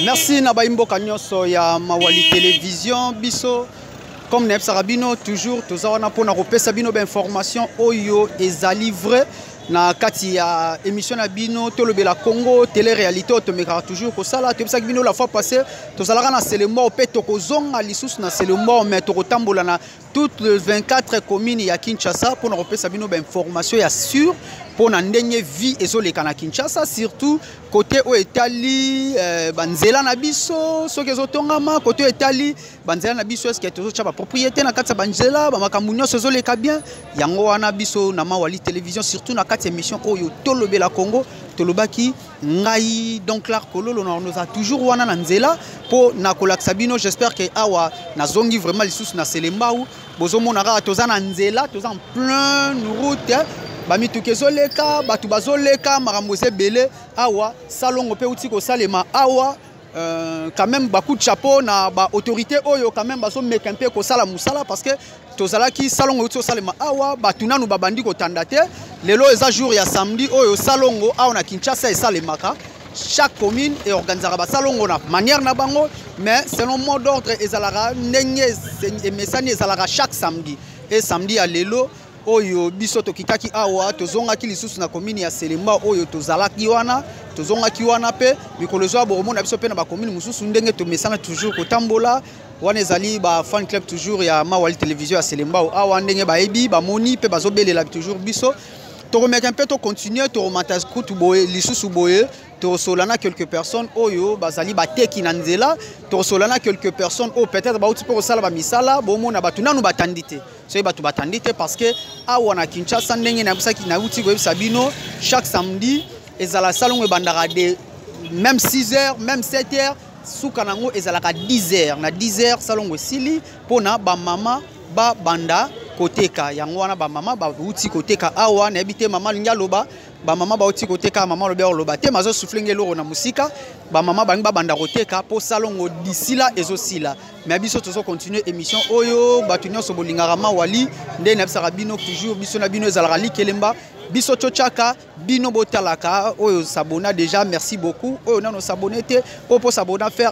Merci Nabaimbo Kanyoso ya Mawali Télévision biso comme Neb Sarabino toujours tous on a pour na repesa bino information oyo ezali vrai na kati ya émission na bino tolobela Congo télé-réalité otomeka toujours ko sala tebisa bino la fois passée tozalaka na c'est le mort pe tokozonga lisusu na c'est le mort mais tokotambola na toutes les 24 communes ya Kinshasa pour na repesa bino information ya sûr pour na ndenye vie ezoleka na Kinshasa surtout côté o etali banzela na biso soki ezotongama côté o etali banzela na biso est-ce que tozocha ba propriété na kati ya banzela ba makambo nyonso ezoleka bien yango wana biso na Mawali Télévision surtout na kati émission oyo tolobela Congo tolobaki ngai donc la kololo nous a toujours wana na nzela po na kolakisa bino j'espère que awa na zongi vraiment lisusu na selembau bozomona ka toza na nzela toza en plein route bami tukezoleka batu bazoleka makambo ebele awa salongo pe uti ko salema awa quand même beaucoup de chapeau na ba autorité oyo quand même bazo meka un peu ko sala musala parce que tozala ki salongo uti ko salema awa batu nanu babandi ko tandate lelo eza jour ya samedi oyo salongo awa na Kinshasa et salemaka chaque commune et organisera ba salongo na manière na bango mais selon mot d'ordre ezalaka ndenge emesani ezalaka chaque samedi et samedi ya lelo oyo biso tokitaki awa tozongaki lisusu na commune ya Selemba oyo tozalaki wana tozongaki wana pe mikolo zo bomona biso pe na ba commune mususu ndenge tomesana toujours kotambola wana ezali ba fan club toujours ya Mawali Télévision ya Selemba awa ndenge baebi ba moni pe bazobelela toujours biso to remettre un peu to continuer to remonter kutu boye lisusu boye to solana quelques personnes oyo bazali bateki na nzela to solana quelques personnes o peut-être ba uti pour sala ba misala bomona batu nanu batandite so batu batandite parce que awa na Kinshasa ndenge na busaki na uti ko sabino chaque samedi ezala salon e bandara de même 6h même 7h suka nango ezala ka 10h na 10h salon e sili pona ba mama ba banda koteka yango wana ba mama ba uti koteka awa na ebite mama nyaloba ba mama ba uti koteka mama lobe loba te mazo soufflenge loro na musika ba mama ba banda koteka po salongo disila ezosila mais biso tozo continuer émission oyo batu nyonso bolingaka Mawali nde na bisaka bino toujours biso na bino ezalaka likelemba biso chochaka bino botalaka oyo s'abonner déjà merci beaucoup oyo nano s'abonner te po s'abonner faire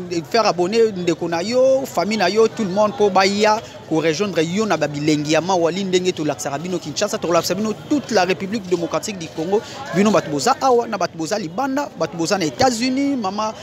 abonner ndeko na yo famille na yo tout le monde po baya ko rejoindre yo na babilengi ya Mawali ndenge to laksaka bino Kinshasa to laksaka bino toute la République démocratique du Congo bino batu boza awa na batu boza libanda batu boza na États-Unis mama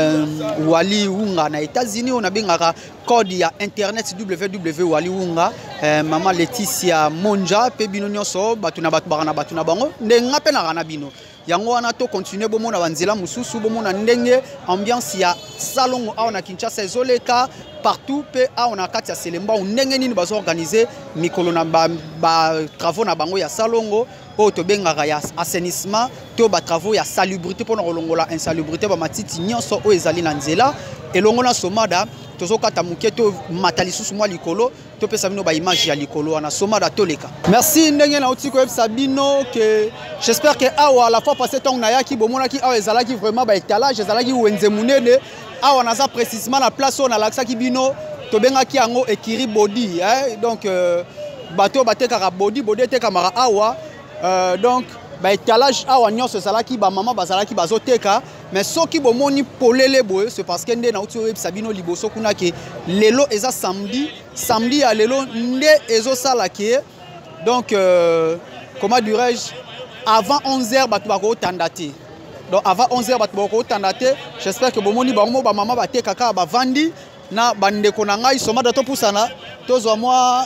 Wali Wunga na États-Unis on a bengaka code ya internet www.wali Wunga mama Laetitia Monja pe bino nyonso batu na batu na batu na bango ndenga pe na kana bino yango wana to continuer bomona banzela mususu bomona ndenge ambiance ya salon awa na Kinshasa ezoleka partout pe awa na kati ya Selemba ndenge nini bazo organiser mikolo na ba travaux na bango ya salongo o to bengaka ya assainissement to ba travaux ya salubrité pour longola insalubrité ba matiti nyonso o ezali na nzela elongola somada tozokata muketo matalisusu mwa likolo to pesa bino ba image ya likolo wana somada toleka merci ndenge na otiko Sabino que j'espère que awa la fois passée tong na yaki bomona ki awa ezalaki vraiment ba étalage ezalaki wenze munene awa naza précisément la place on a laksaki bino to bengaki yango ekiri body donc bateau batekaka body teka mara awa donc ba étalage awa nyonso ezalaki ba mama bazalaki bazoteka mais soki bomoni polele boye c'est parce que nde na uti Sabino liboso kuna ke lelo eza samedi ya lelo nde ezosala ke donc comment dirais-je avant 11h batu bako tandate donc avant 11h batu bako tandate j'espère que bomoni bango ba mama bateka ka ba vandi na bandeko na ngai somada to pusana tozwa moi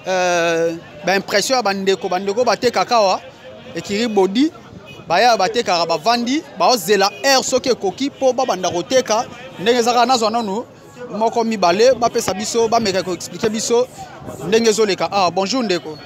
ba impression bandeko bateka kawa ekiri body baya bateka ba vandi ba ozela air soki koki po ba banda koteka ndenge zaka nazo nanu moko mibale ba pesa biso ba meka ko expliquer biso ndenge zoleka bonjour ndeko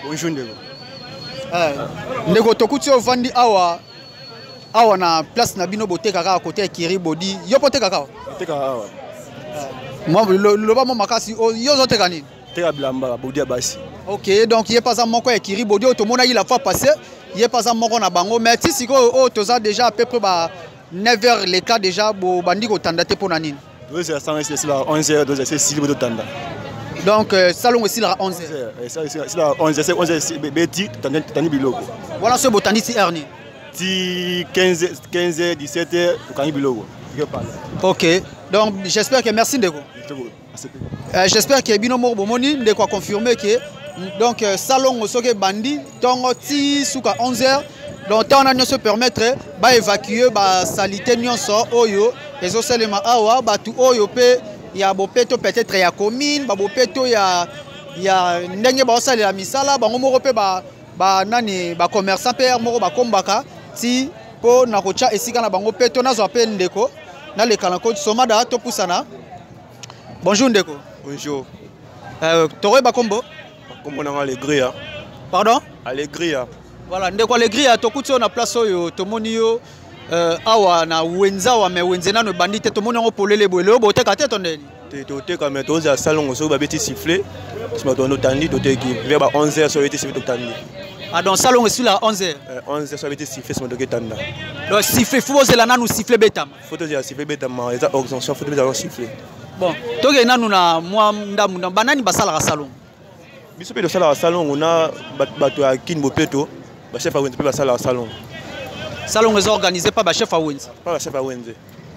ndeko tokuti o vandi awa na place na bino boteka ka côté ekiri body yo poteka ka teka awa moi loba mo makasi yo zoteka nini teka bilamba body basi OK donc il pas moko ekiri body otomona il la fois passé il est pas moko na bango mais si siko toza déjà à peu près 9h les cas déjà bo bandi ko tandate pona nini oui c'est 11h donc c'est 6 de tanda donc salon aussi la 11h c'est la 11h beti tandi biloko voilà ce botandi ti erni ti 15h 17h to kani biloko Ok, donc j'espère que merci Ndeko. J'espère que Bino Morbomoni Ndeko a confirmé que donc salon au soke bandi tongo ti suka 11h donc on a se permettre ba évacuer ba salité nyonso oyo ezo selema awa ba tu oyo pe ya bopeto peut-être ya commune ba bopeto ya ndenge ba osala la misala bango moko pe ba nani ba commerçant pe moko ba kombaka ti po na kocha esika na bango peto na zo pe Ndeko na le kanako somada to pusana. Bonjour Ndeko. Bonjour. Toré ba kombo. Comme on a Allegria. Pardon? Allegria. Voilà, ndeko Allegria tokuti na place oyo tomoni yo awa na wenza wa me wenzena no bandite tomoni ngo polele boele bo teka te tondeni. Te ka mettre au salon so ba beti siffler. Ce matin on tandi to te qui vers 11h so beti siffler tandi. Ah donc salon est sur la 11h. 11h so beti siffler ce matin tanda. Donc siffler faut la nanu siffler betam. Faut dire siffler betam eza organisation faut dire siffler. Bon, toke nanu na moi ndamu banani basala ka salon. Biso pe do sala salon on a bato ya Kinbo Peto, ba chef a Wenze pe ba sala salon. Salon est organisé par ba chef a Wenze. Pas ba chef a Wenze.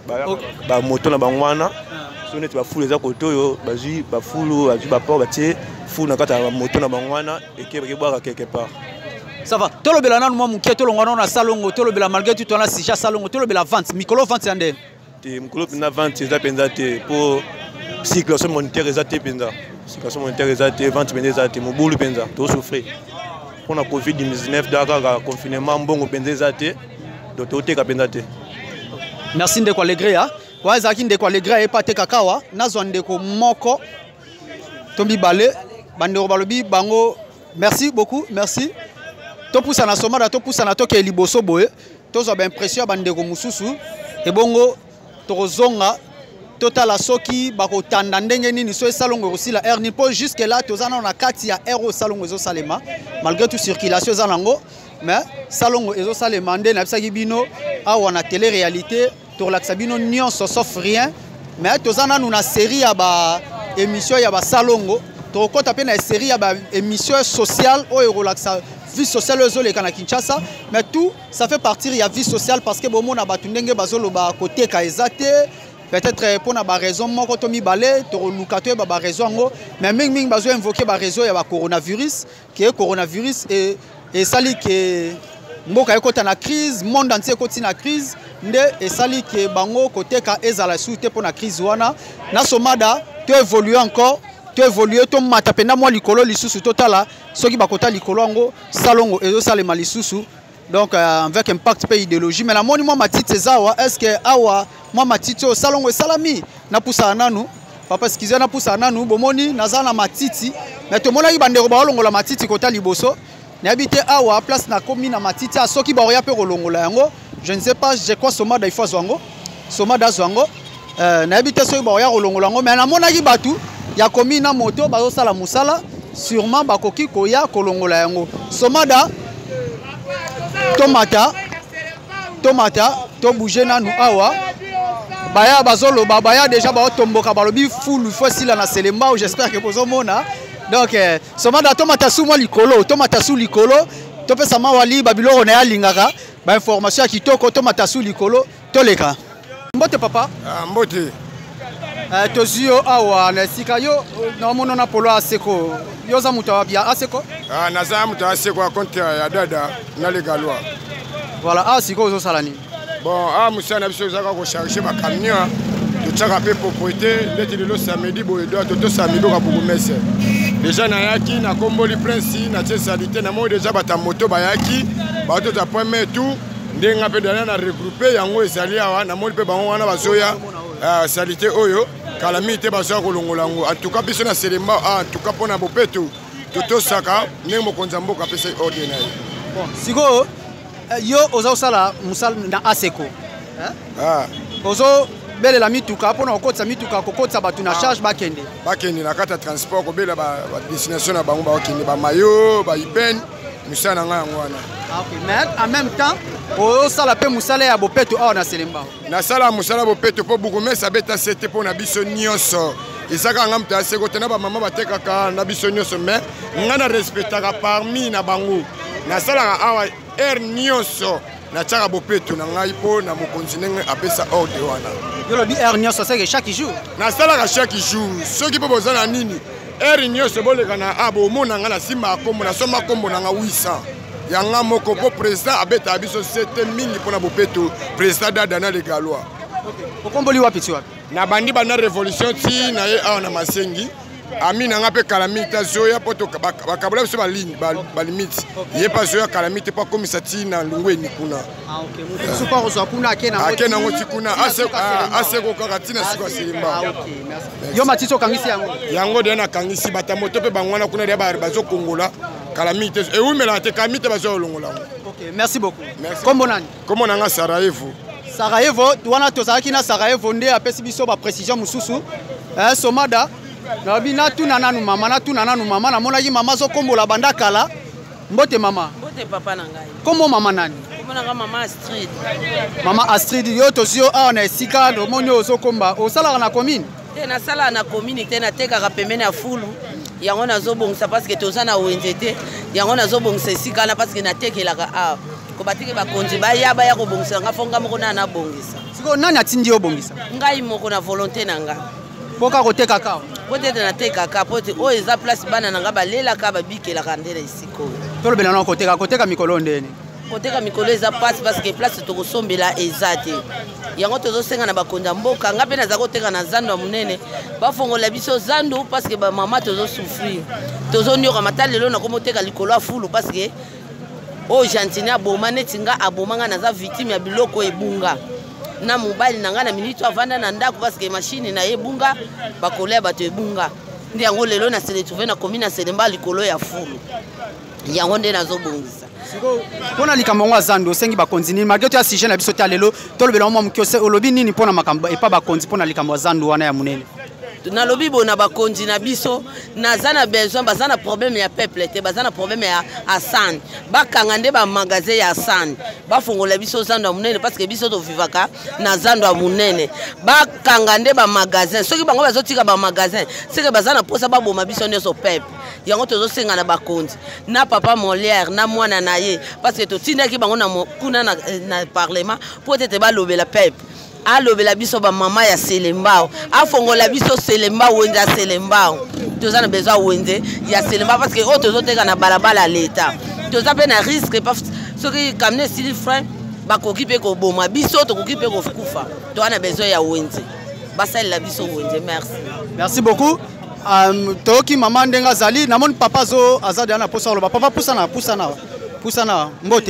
Ba moto na bangwana. So net ba fulu za koto yo, ba ji ba fulu, ba ji ba port ba tie fulu na kata moto na bangwana et ke ba boire quelque part. Ça va. Tolo bela nanu moi mukie tolo ngwana na salon, tolo bela malgré tout on a si salon, tolo bela vente, mikolo vente yande. Te mikolo na vente za penza te pour circulation monétaire za te penza. Situation monétaire est vente menezate mobulu penza to souffrir pour la Covid 19 daka confinement mbongo penza zate do to te ka penza te. Merci Ndeko Allegria wa zaki Ndeko Allegria e pate kakawa nazo Ndeko moko tombi balé bandeko balobi bango merci beaucoup merci to poussa na somada to poussa na to ke liboso boye to zo ba impression bandeko mususu e bongo to zonga total soki bako tanda ndenge nini so salongo aussi la erni po jusque là tozana na kati ya ero salongo ezo salema malgré tout circulation zanango mais salongo ezo salema ndé na bisaki bino awa na télé réalité to relaxa bino nyonso sauf rien mais tozana na série ya ba émission ya ba salongo to kota pe na série ya ba émission sociale o relaxa vie sociale ezo le kana Kinshasa mais tout ça fait partir ya vie sociale parce que bomo na batu ndenge bazolo ba côté ka ezate. Peut-être pour na ba raison moko to mi balé to lukato ba raison ngo mais ming bazo invoquer ba raison ya ba coronavirus qui est coronavirus et sali que mboka ekota na crise monde entier ekoti na crise nde et sali que bango côté ka ezala soute pour na crise wana na somada to évoluer encore to évoluer to mata pena moi likolo lisusu totala soki bakota likolo ngo salongo ezo salema lisusu. Donc avec impact pays idéologie mais la moni moi matite zawa est-ce que awa moi matite au salon et salami na poussa nanu papa excusez na poussa nanu bomoni nazana matiti mais to mona ibandero ba longola matiti kota liboso na habité awa place na komi na matiti a soki ba oya pe kolongola yango je ne sais pas je crois somada il faut zwango somada zwango na habité soki ba oya kolongola yango mais na mona ki batu ya komi na moto ba sala musala sûrement ba koki koya kolongola yango somada tomata to bouger nanu awa baya bazolo baya déjà ba tomboka balobi full fois sila na selemba j'espère que bozo mona donc somada tomata sou moi likolo tomata sou likolo to pesa mawali babilo na ya lingaka ba information kitoko tomata sou likolo to leka mbote papa mbote tozio awa na sika yo na mono na polo aseko yoza muto bia aseko naza muto aseko compte ya dada na legalwa voilà asiko zo salani bon musana biso zaka ko charger ba camion to tsaka pe propriété ndeti lelo samedi bo edo to samedi ko bukumese déjà na yaki na komboli prince na tsalite na mo déjà bata moto ba yaki ba to ta premier tout ndenga pe dana na regrouper yango ezali awa na mo pe bango wana bazoya salité oyo calamité bazoya kolongolango en tout cas biso na selemba en tout cas pona bopeto toto saka ndenge mokonza mboka pesa ordinaire bon siko yo oza osala musala na aseko ozo bele la mituka pona okotsa mituka kokotsa batu na charge bakende na kata transport ko bela ba destination na bango ba okende ba mayo ba iben musala nga yango wana mais en même temps osala pe musala ya bopeto awa na selemba na sala musala bopeto po bukumesa beta sete pona biso nyonso isaka nga mta aseko tena ba mama batekaka na biso nyonso mais nga na respectaka parmi na bango na sala awa nyonso na tchaka bopeto na ngai po na mokonzi ndenge apesa ordre wana. Yo lobi heure nyonso c'est chaque jour. Na salaka chaque jour. Soki po bozana nini? Heure nyonso boleka na abo mona nga na simba kombo na soma kombo na nga 800. Yanga moko po président abeta biso 7000 pona bopeto président Dada le Galois. OK. Okomboli wapi tu wapi? Na bandi bana révolution ti na ye awa na Masengi. Ami na nga pe calamité zoya poto bakabula biso ba ligne ba limite. Ye pa zoya calamité pa komisa ti na lungweni kuna. Ah OK. Mutu ko zo kuna akena ngoti kuna ase ko kaka na siko selimba. Ah OK. Merci. Yo matito kangisi yango. Yango de na kangisi bata moto pe bangwana kuna de ba bazo kongola calamité et oui mais la te calamité bazo longola. OK, merci beaucoup. Comment nani? Comment nanga Sarajevo? Sarajevo, wana tozalaki na Sarajevo nde apesi biso ba précision mususu. Somada na bina tuna nanu mama na monaki mama zo kombola banda kala. Mbote mama. Mbote papa na ngai. Comment mama nani? Comment na mama Astrid. Mama Astrid yo tozio a na esika do moni ozo komba. Osala na commune. Te na sala na commune te na teka ka pembeni ya fulu. Yango nazo bongisa parce que tozana wenzete. Yango nazo bongisa esika na parce que na tekelaka a. Ko batike ba konzi ba ya ko bongisa nga fonga moko na bongisa. Siko nani atindi yo bongisa? Ngai moko na volonté na nga. Poka ko teka ka. Pote na teka ka pote o eza place bana na nga ba lela ka ba bikela ka ndela isiko. Tolo bela na ko teka mikolo ndeni. Koteka mikolo eza passe parce que place to kosombela ezate. Yango tozo senga na bakonda mboka nga pe na za koteka na zando munene. Ba fongola biso zando parce que ba mama tozo souffrir. Tozo nyoka matalelo na komoteka likolo afulu parce que o jantina boma netinga abomanga na za victime ya biloko ebunga. Na mobile na nga na minute avanda na ndako parce que machine na ebunga bakolea bato ebunga. Ndi yango lelo na se retrouver na commune na Selemba likolo ya fulu. Yango nde nazo bongisa. Pona likambo ngwa zando sengi ba konzini malgré to ya sujet na biso talelo tolobela mo mkiose olobi nini pona makambo e pa ba konzi pona likambo zando wana ya munene. Na lobi bona ba konzi na biso nazana besoin bazana problème ya peuple te bazana problème ya asan bakanga nde ba magasin ya asan bafongola biso zando ya munene parce que biso to vivaka na zando ya munene bakanga nde ba magasin soki bango bazotika ba magasin c'est que bazana posa ba boma biso ndeso peuple yango tozo senga na ba konzi na papa Molière na mwana na ye parce que to tindaki bango na kuna na parlement pour être ba lobela peuple alobela biso ba mama ya Selembao afongola biso Selembao wenze ya Selembao tozana besoin wenze ya Selembao parce que otozo teka na balabala l'état toza pe na risque parce que kamne style frein bakoki pe ko boma biso to koki pe ko kufa to ana besoin ya wenze basala biso wenze merci beaucoup toki mama ndenga zali namoni papa zo azadi ana posa loba papa pusana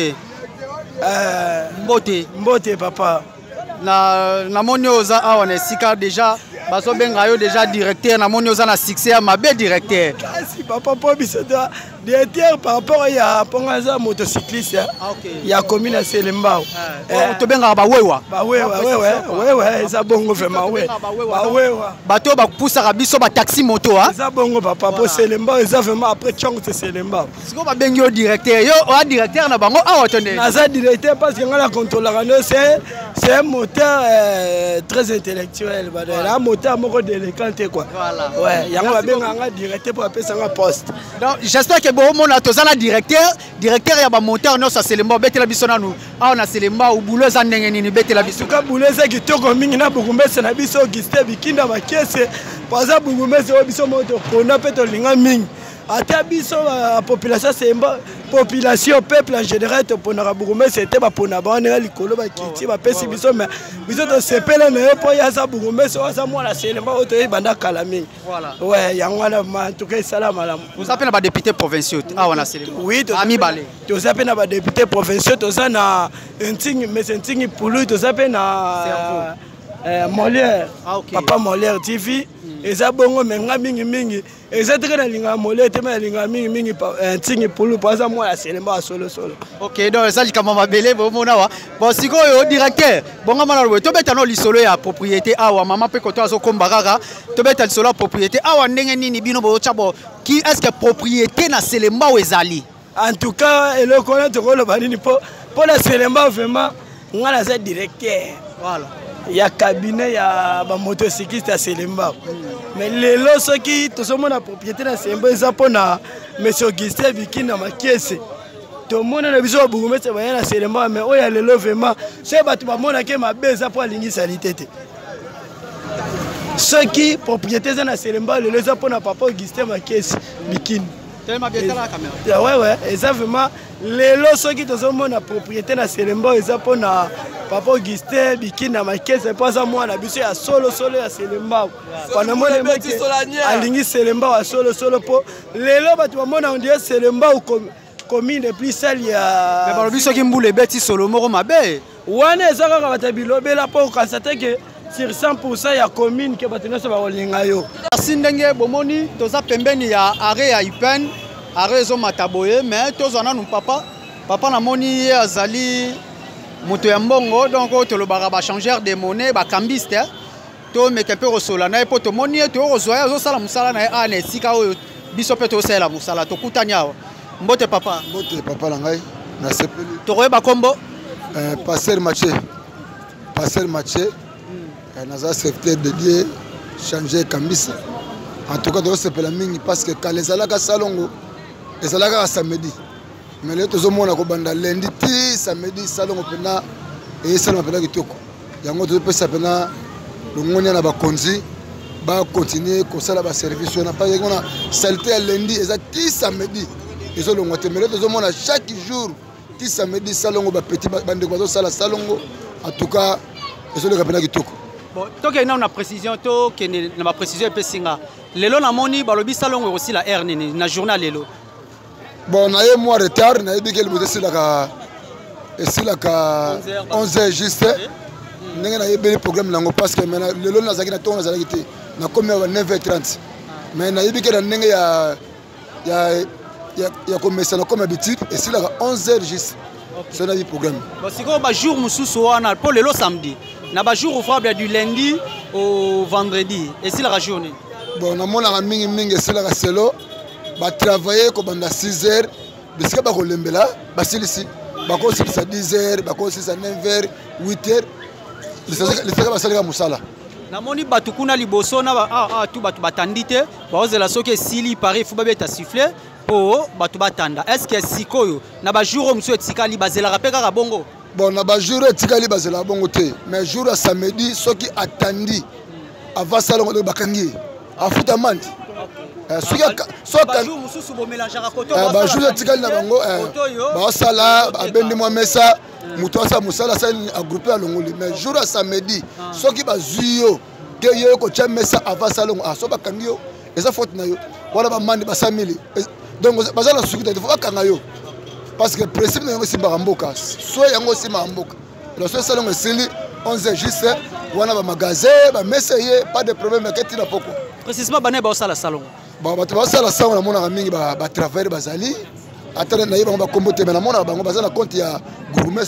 mbote papa na moni oza awa na sika déjà baso benga yo déjà directeur na moni oza na succès ya mabe directeur kasi papa po biso directeur par rapport ya pongaza motocycliste ya commune ya Selembao to benga ba wewa eza bongo vraiment wewa bato ba poussa biso ba taxi moto eza bongo papa po Selembao eza vraiment après chong te Selembao siko ba bengi yo directeur yo o directeur na bango awa tonde naza directeur parce que ngala contrôleur c'est un moteur très intellectuel un moteur moko délicat quoi ouais yango ba benga nga directeur pour appeler ça un poste donc j'espère que bon mon atozana directeur ya ba moteur no sa Selembao betela biso nanu awa na Selembao boulot za ndenge nini betela biso ka boulot za kitoko mingi na bukumbese na biso Auguste Bikinda makese paza bukumbese o biso moto pona peto linga mingi ata biso population Selembao population peuple en général to pona bukumbese c'était ba pona ba na likolo ba kiti ba pesi biso mais biso to sepela na yo po ya sa bukumbese o sa mwana Selembao to banda kala mingi voilà ouais yango na en tout cas salama la vous appelez ba député provinciaux awa na Selembao oui ami balé to appelez na ba député provinciaux to za na ntingi pulu to appelez na Molière papa Molière TV eza bongo menga mingi eza teke na linga Molière te ma linga mingi ntingi pulu paza moi ya Selembao solo OK donc ça likama mabele bo mona wa bon sikoyo directeur bonga mana lo to beta no lisolo ya propriété awa mama pe ko to azo kombaraka to beta lisolo ya propriété awa ndenge nini bino bo chabo qui est-ce que propriété na Selembao ezali en tout cas eloko na to ko lo banini po la Selembao vraiment ngala za directeur voilà ya cabinet ya ba motocycliste à Selembao mais lelo soki to somona propriété na Selembao eza pona monsieur Auguste Bikinda makese tomona na biso bourgmestre baya na Selemba mais oya lelo vraiment c'est batu bamona ke mabeza pour alingisa litete ceux qui propriété za na Selemba lelo za pona papa Augustin Makesi Bikini tellement bien la caméra ouais eza vraiment lelo ceux qui tozomona propriété na Selemba eza pona papa Augustin Bikini na Makesi pas za mwana biso ya solo ya Selemba pana mona meki alingi Selemba wa solo po lelo batu bamona on dirait Selemba ou commune de plus sale ya mais balobi soki mbule beti solo moko mabe wana eza kaka batabilobela po okonstate ke sur 100% ya commune ke bato nyonso bakolinga yo kasi ndenge bomoni toza pembeni ya are ya Ipen are ezomata boye mais tozwa nanu papa namoni ye azali moto ya mbongo donc oyo tolobaka bachangeur de monnaie bakambiste tomeka mpe kosola na ye mpo tomoni ye tokozwa ye azosala mosala na ye ana esika oyo biso mpe tosalela mosala tokutani awa mbote papa na ngai nasepeli tokoyeba kombo Pasteur Mathieu naza secrétaire dédié changer Kambisa en tout cas tosepela mingi parce que kala ezalaka salongo ezalaka samedi mais lelo tozomona kobanda lundi ti samedi salongo pena esalama pena kitoko yango tozopesa pena longoni na bakonzi ba continuer kosala ba service na pas ngona saleté ya lundi eza ti samedi ezolongwa te mais lelo tozomona chaque jour ti samedi salongo ba petit bandeko bazosala salongo en tout cas ezoloka pena kitoko. Bon, donc il y a une précision, ma précision est singa. Lelo na moni balobi salongo aussi la R nini na journal lelo. Bon, na ye moi retard, na yebi ke le modeste la 11h juste. Ndenge na yebi le programme nango parce que maintenant lelo na zaki na tonga na zaki te. Na komi à 9h30. Mais na yebi ke na ndenge ya komesa na comme habitude et c'est la 11h juste. C'est un programme. Bon, c'est quoi ba jour mususu wana pour lelo samedi. Na ba jour ouvrable du lundi au vendredi et c'est la journée. Bon, na mona mingi c'est la selo ba travailler comme à 6h bisika ba kolembela ba silisi ba ko silisi à 10h ba ko silisi à 9h 8h les saka ba salika musala. Na moni batu kuna liboso na tout batu batandite ba ozela soki sili pareil faut ba beta siffler pour batu batanda. Est-ce que sikoyo na ba jour musu etikali bazela rapeka ka bongo? Bon, na ba jour etikali bazela bongo te mais jour à samedi soki attendit avant salon de bakangi afuta mandi soki ba jour mususu bo mélanger koto ba jour etikali na bango ba sala abendi moi mesa muto sa musala sa grouper alongoli mais jour à samedi soki ba zuyo ke yo ko chamesa avant salon so bakangi yo eza faute na yo wala ba mandi ba 5000 donc bazala suki te faut bakanga yo. Parce que le principe de Simba Mboka, soit yango Simba Mboka. Le seul salon est sili, 11h juste, on a un magasin, un messager, pas de problème, mais qu'est-ce qu'il y a beaucoup. Précisément, on a un salon. Bon, on a un salon, on a un travail basali. Attendez, on a un combo, mais on a un compte, il y a gourmet.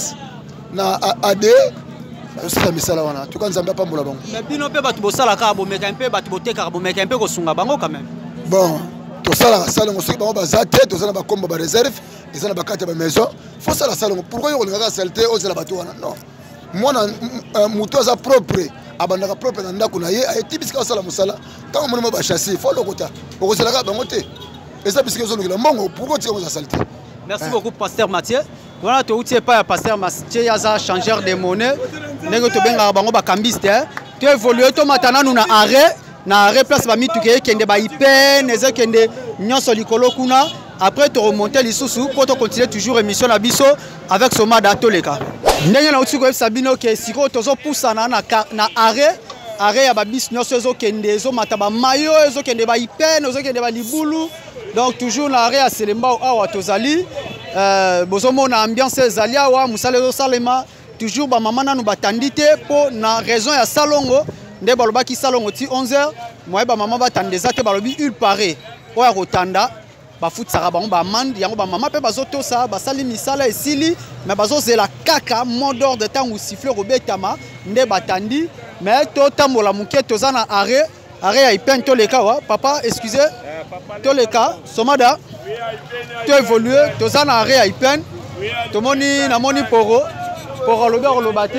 Na AD, c'est la misala wana. Tu connais pas mon labon. Mais bino pe batu bosala ka bo meka mpe batu bote ka bo meka mpe ko sunga bango quand même. Bon, tout ça la salon aussi bango bazate, tout ça na ba combo ba réserve. Ils ont la carte de la maison. Il faut ça la salle. Pourquoi ils ont la saleté aux la bateau? Non. Moi, un mouton est propre. Abandaka propre dans la kunaye. Et typique ça la musala. Quand on me va chasser, il faut le côté. Pour que ça la bangote. Et ça parce qu'ils ont le mango. Pourquoi tu as la saleté? Merci beaucoup, Pasteur Mathieu. Voilà, tu n'es pas Pasteur Mathieu. Il y a un changeur de monnaie. Nego to benga bango ba kambiste. Tu évolues. Tu matana nous na arrêt. Na arrêt place ba mituke kende ba ipen. Eze kende nyonso likolo kuna. Après, tu remontes les sous pour continuer toujours l'émission Nabiso avec Somada Toleka. Ndenge na uti ko Sabino ke siko tozo poussa na arrêt ya babis nyonso zo kende zo mataba mayo zo kende ba ipen zo kende ba libulu donc toujours na arrêt ya Selemba awa tozali bozo mona ambiance ezali awa musale zo salema toujours ba mama na nu batandite po na raison ya salongo nde balobaki salongo ti 11h moi ba mama batandeza te balobi il paraît oya kotanda bafuti saka bango ba amande yango ba mama pe bazoto sa basali misala esili mais bazozela kaka mot d'ordre tango siffler robetama nde batandi mais to tambola muke toza na arrêt ya Ipen toleka wa papa excusez toleka Somada to évoluer toza na arrêt ya Ipen tomoni na moni poro lobate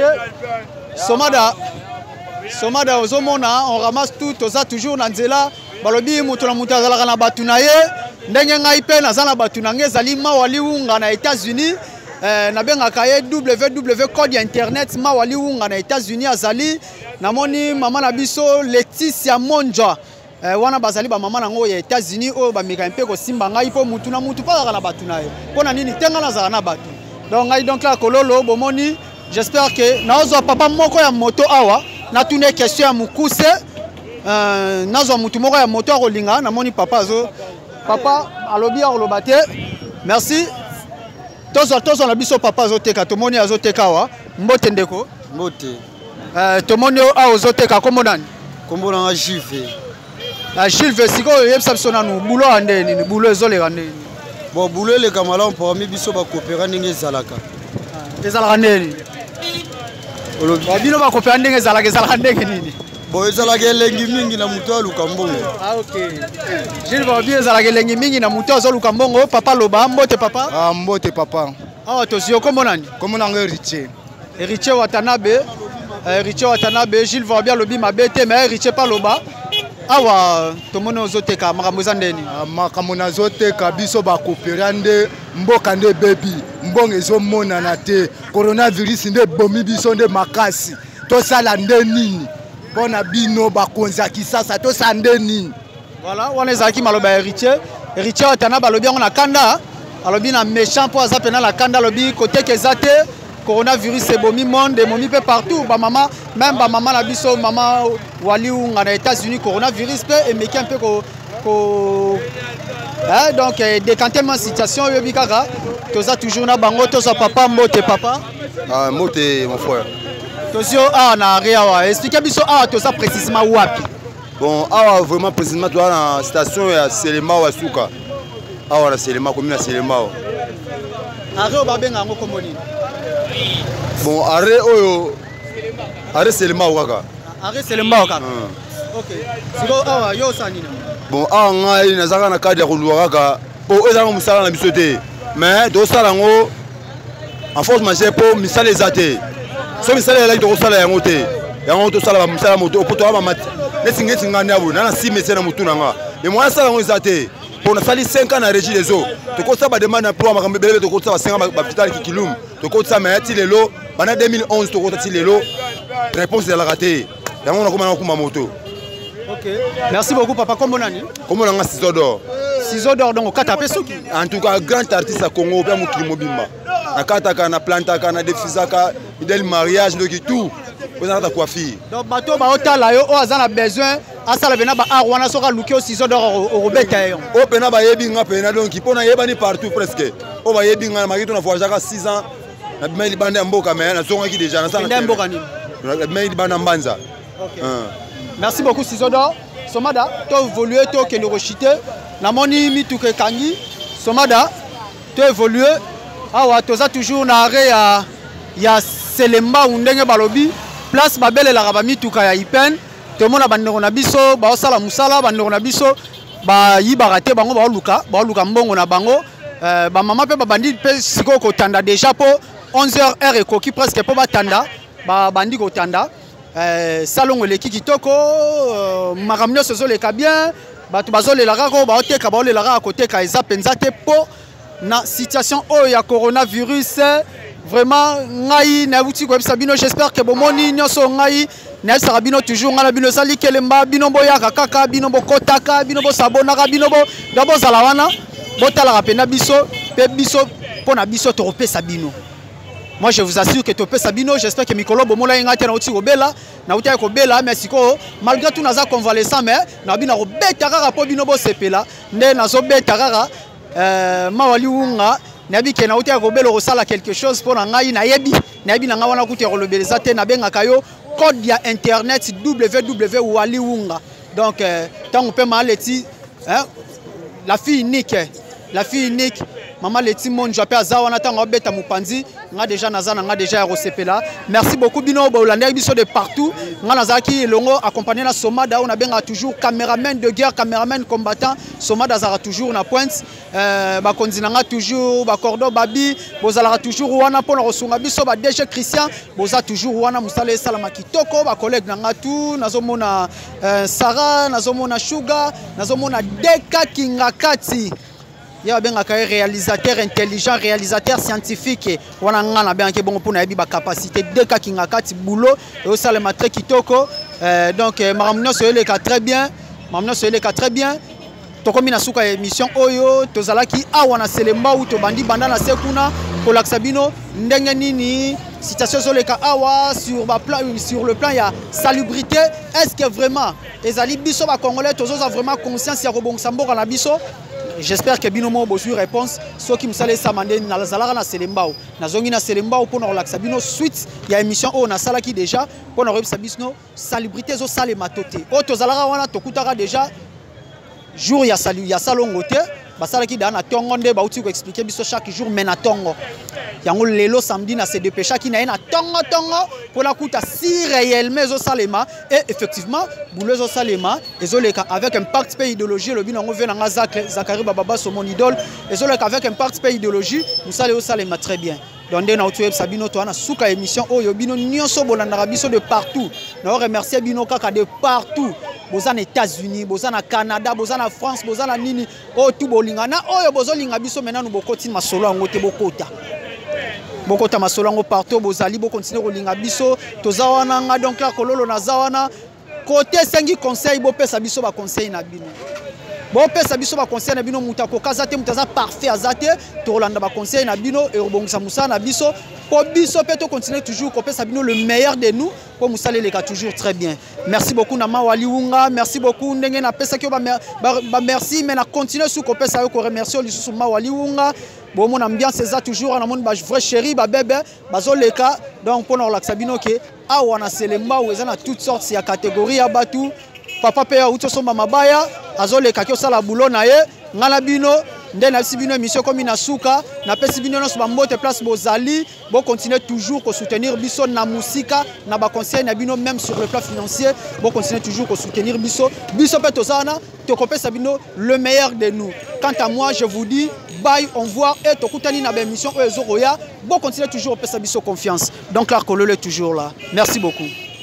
Somada ozomona on ramasse tout toza toujours na nzela balobi mutu na mutu azalaka na batu na ye ndenge ngai pe naza na bato na ngai ezali Mawali Wunga na États-Unis nabengaka ye www code ya internet Mawali Wunga na États-Unis azali namoni mama na biso Laetitia Monja wana bazali ba mama nango ya États-Unis oyo bameka mpe kosimba ngai po mutu na mutu pa na bato na ye mpona nini tenga nazala na bato donc ngai donc la kololo bomoni j'espère que naozwa papa moko ya moto awa natune question ya mukuse nazwa mutu moko ya moto akolinga namoni papa azo papa alobi akoloba te merci tozo na biso papa azoteka tomoni azoteka awa mbote ndeko mbote tomoni awa ozoteka kombo nani kombo nanga Juve Juve sikoyo yebisa biso nanu bulo ya ndeni bulo ezoleka ndeni bon bulo eleka malamu parmi biso bakopera ndenge ezalaka ezalaka ndeni bino bakopera ndenge ezalaka ndenge nini bon ezalaka elengi mingi na moto aluka mbongo ok Jules babi ezalaka elengi mingi na moto azoluka mbongo papa loba mbote papa mbote papa awa toziyo kombo nani kombo nanga Héritier Watanabe Jules babi alobi mabe te mais Héritier pa loba awa tomoni ozoteka makambo eza ndeni makambo nazoteka biso bakopera nde mboka nde bebi mbongo ezomonana te coronavirus nde bomi biso nde makasi tosala nde nini mpona bino bakonzi ya kisasa tosala nde nini voilà wana ezalaki maloba ya Héritier Watanabe alobi yango na kanda alobi na méchant mpo aza pena na kanda alobi koteka eza te coronavirus ebomi monde emomi mpe partout bamama même bamama na biso mama Wali Wunga na États-Unis coronavirus mpe emeki mpe donc décantement situation oyobi kaka toza toujours na bango tozwa papa mbote papa mbote mon frère tozio awa na ari awa explique biso awa toza précisément wapi bon awa vraiment précisément toza na station ya Selema wa Suka awa na Selema commune na Selema ari oyo babenga yango kombo nini bon arrêt oyo arrêt Selema kaka arrêt Selema kaka ok siko awa yo sa nini bon awa ngai nazaka na cadre ya koluka kaka po ezalaka mosala na biso te mais tosala yango en force majeure po misala eza te so misala elaki tokosala yango te yango tosala misala moto po toya bamati neti ngani ya boye nana 6 mese na motu na nga mais mwana sala yango eza te mpo nasali 5 ans na régie des eaux tokosala bademande na pro makambo ebelebe tokosala ba 5 ans bapitali kikilum tokosala mais ti lelo bana 2011 tokosala ti lelo réponse ezalaka te yango nakoma nakuma moto ok merci beaucoup papa kombo nani kombo nanga Ciseaux d'or donc okata pe soki en tout cas grand artiste à Congo pe mokili mobimba nakataka na plantaka na defisaka idel mariage ndoki tout kozana ta coiffure donc bato ba otala yo o azana besoin asala bena ba art wana soka luki au Ciseaux d'or obeta yo o pena ba yebi nga pena donc pona yebani partout presque o ba yebi nga makito na voyage ka 6 ans na bimeli banda mboka mais na zonga ki déjà na sana mboka nini na bimeli banda mbanza ok merci beaucoup Ciseaux d'or somada to évoluer to ke le rechiter namoni mituke kangi somada to évoluer awa toza toujours na arrêt ya Selema ndenge balobi place babelelaka bamituka ya Ipen tomona bandeko na biso baosala musala bandeko na biso bayibaka te bango baoluka mbongo na bango bamama mpe babandi mpe sikoyo kotanda déjà mpo 11h heure ekoki presque mpo batanda babandi kotanda salongo eleki kitoko makambo nyonso ezoleka bien bato bazolelaka ko baoteka baolelaka koteka eza mpenza te mpo na situation oyo ya coronavirus vraiment ngai nabuti koyebisa bino j'espère que bomoni nyonso ngai nayebisaka bino toujours ngai na bino ezali kelemba bino boyaka kaka bino bokotaka bino bosabonaka bino bozala wana botalaka mpena biso mpe biso mpo na biso tokopesa bino. Moi je vous assure que topesa bino, j'espère que mikolo bomola ngate na uti kobela na uti kobela mais siko malgré tout naza convalescent mais na bina robeta kaka po bino bo sepela nde nazo beta kaka Mawali Wunga na bike na uti kobela osala quelque chose pour na ngai na yebi na nga wana kuti kolobeleza te na benga kayo code ya internet www.wali Wunga. Donc tant on peut maleti la fille unique Maman Leti Monja pe azawana tanga beta mupanzi nga déjà nazana nga déjà ya rosepela. Merci beaucoup bino bolanda biso de partout. Nga nazaki longo accompagné na Somada on a benga toujours caméraman de guerre, caméraman combattant. Somada zara toujours na pointe. Ba konzinanga toujours ba cordon babi, bozala toujours wana pona rosunga biso ba DG Christian, boza toujours wana musale salama kitoko ba collègue nanga tout nazomona Sarah, nazomona Sugar, nazomona Deka Kingakati. il y a un réalisateur intelligent, réalisateur scientifique. On a un bon pour la capacité de Kakingakati boulot et aussi le matré kitoko. Donc, Maramno se le cas très bien. Maramno se le cas très bien. Tokomi na suka émission Oyo, Tozalaki Awana Selemba ou Tobandi Bandana Sekuna, Kolaksabino, ndenge nini, situation sur le cas Awa, sur le plan il y a salubrité. Est-ce que vraiment, Ezali Biso va Congolais, Tozo a vraiment conscience il y a Robong Sambo à la Biso? J'espère que Binomo a une réponse. Ceux qui me salent samandé na la Zalara na Selembao. Na zongi na Selembao pour nous relaxer. Bino suite, il y a une émission où on a salaki déjà pour nous relaxer. Bino salubrité zo sale matoté. O to Zalara wana to kutara déjà jour ya salon côté. Basalaki da na tongo nde ba uti ko expliquer biso chaque jour mais na tongo. Yango lelo samedi na se dépêcha qui na tongo pour la kuta si réellement zo salema et effectivement bouleux zo salema ezoleka avec un pacte pays idéologie le binongo venanga Zakari Bababa so mon idole ezoleka avec un pacte pays idéologie nous salé au salema très bien. Donc na uti Sabino to na suka émission oyo bino nyonso bolanda biso de partout. Na remercier bino kaka de partout. Bozana États-Unis, bozana Canada, bozana France, bozana nini o tout bolingana oyo bozolinga biso maintenant nous bokoti masolo ngote bokota. Bokota masolo ngo partout bozali bo continuer kolinga biso tozawana nga donc la kololo na zawana côté sengi conseil bo pesa biso ba conseil na bino. Bo pesa biso ba conseil na bino mutako kazate mutaza parfait azate to rolanda ba conseil na bino et rebongisa musa na biso. Pour biso peut continuer toujours qu'on pèse le meilleur de nous pour nous saluer les cas toujours très bien. Merci beaucoup Nama Waliunga, merci beaucoup Ndenge na pesa ki merci mais na continuer sous qu'on pèse ko remercier les sous Ma Waliunga. Bon mon ambiance c'est ça toujours on a mon vrai chéri ba bébé bazo les cas donc pour nous relaxer bino ke a wana Selemba ou ezana toutes sortes ya catégorie ya batu papa pe ya utoso mabaya azo les cas ki osala boulot na ye ngala bino ndé na sibino émission comme na suka na pesi bino no ba mbote place bozali bon continuer toujours ko soutenir biso na musika na ba conseil na bino même sur le plan financier bon continuer toujours ko soutenir biso pe tozana to kopesa bino le meilleur de nous. Quant à moi je vous dis bye on voit et to kutani na ba émission ezoroya bon continuer toujours pesa biso confiance donc la kolole toujours là. Merci beaucoup.